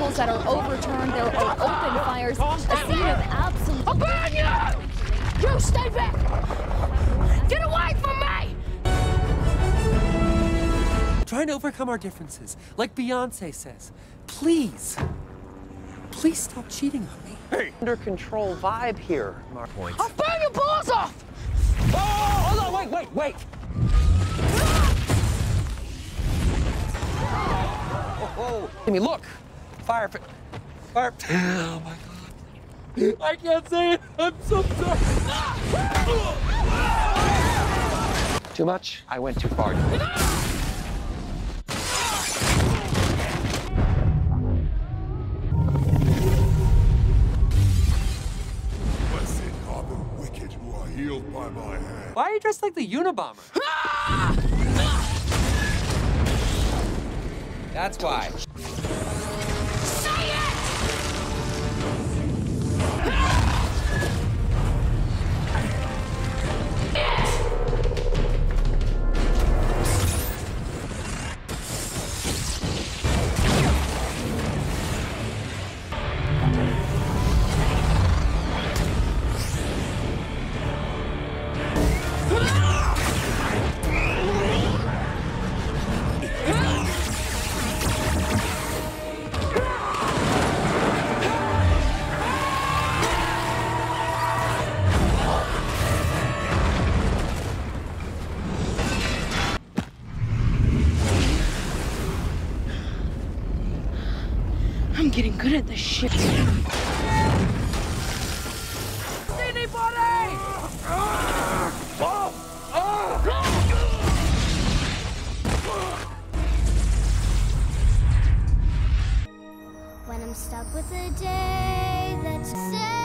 walls that are overturned. There are open fires. A scene of absolute... I'll burn you! You stay back! Get away from me! Trying to overcome our differences, like Beyonce says. Please. Please stop cheating on me. Hey! Under control vibe here, Mark. I'll burn your balls off! Oh, hold on, wait. Oh, Jimmy, look! Fire. Oh my God. I can't say it. I'm so sorry. Too much? I went too far. Healed by my hand. Why are you dressed like the Unabomber? That's why. Say it! I'm getting good at this shit. Anybody? When I'm stuck with a day that's sad.